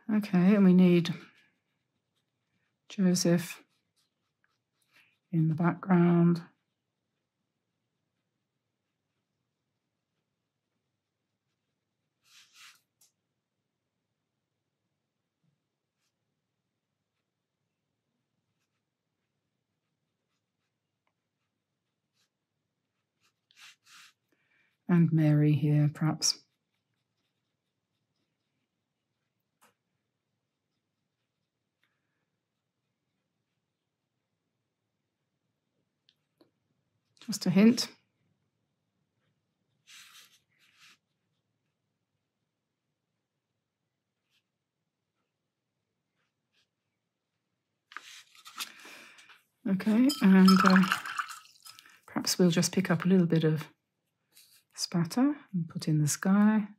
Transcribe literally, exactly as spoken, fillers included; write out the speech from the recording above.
Okay, and we need Joseph in the background. And Mary here, perhaps. Just a hint. Okay, and uh, perhaps we'll just pick up a little bit of spatter and put in the sky.